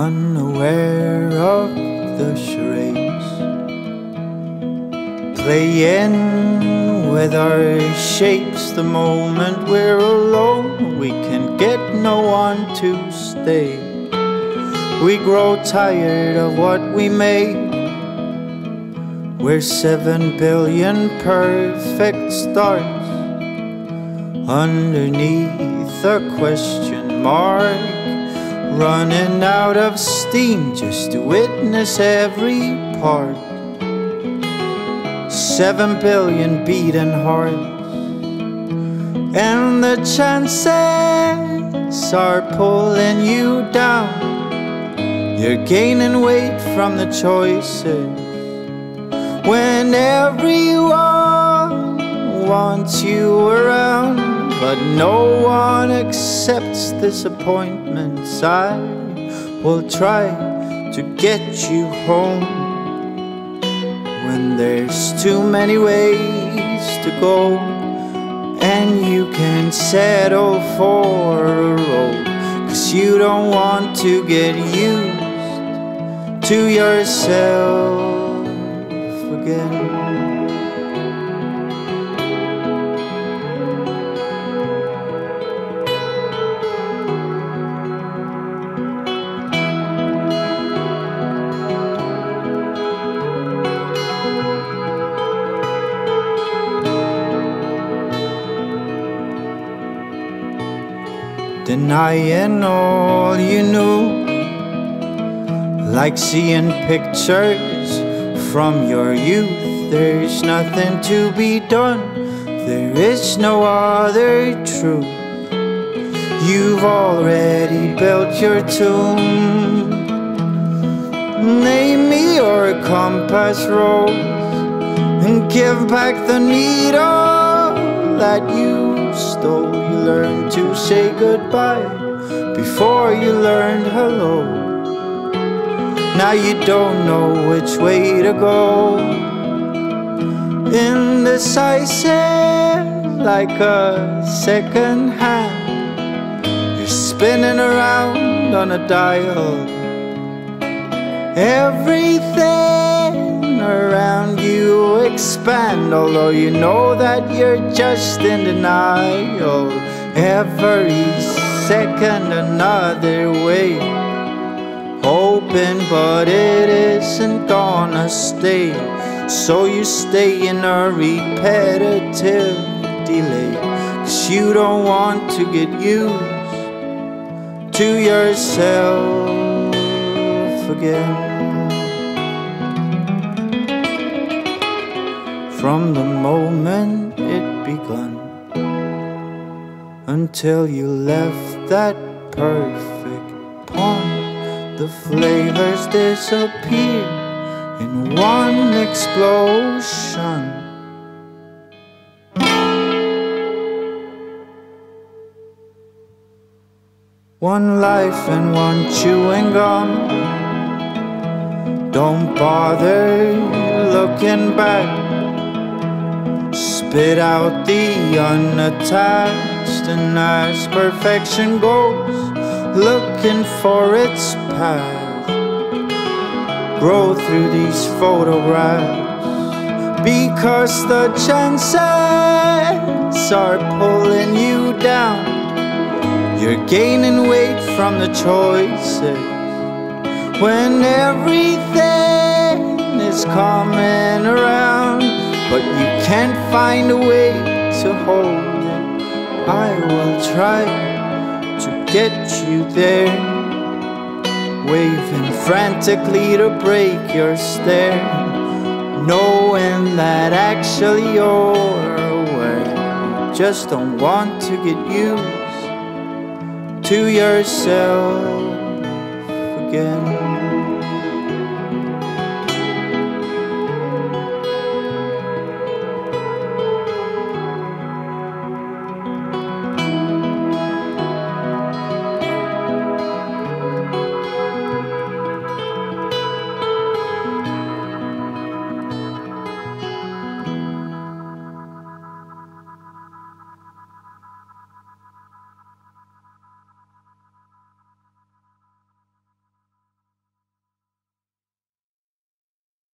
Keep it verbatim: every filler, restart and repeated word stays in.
unaware of the charades, playing with our shapes. The moment we're alone, we can get no one to stay. We grow tired of what we made. We're seven billion perfect stars underneath a question mark, running out of steam just to witness every part. Seven billion beating hearts, and the chances are pulling you down. You're gaining weight from the choices when everyone wants you around, but no one accepts disappointments. I will try to get you home when there's too many ways to go, and you can settle for a road, 'cause you don't want to get used to yourself again. Denying all you knew, like seeing pictures from your youth. There's nothing to be done, there is no other truth. You've already built your tomb. Name me your compass rose and give back the needle that you stole. You learned to say goodbye before you learned hello. Now you don't know which way to go. Indecisive like a second hand, you're spinning around on a dial. Everything around you expand, although you know that you're just in denial. Every second another way, hoping, but it isn't gonna stay. So you stay in a repetitive delay, 'cause you don't want to get used to yourself again. From the moment it begun until you left that perfect pond, the flavors disappear in one explosion. One life and one chewing gum. Don't bother looking back. Spit out the unattached, and as perfection goes, looking for its path. Grow through these photographs, because the chances are pulling you down. You're gaining weight from the choices when everything is coming around, but you can't find a way to hold it. I will try to get you there, waving frantically to break your stare, knowing that actually you're aware. You just don't want to get used to yourself again.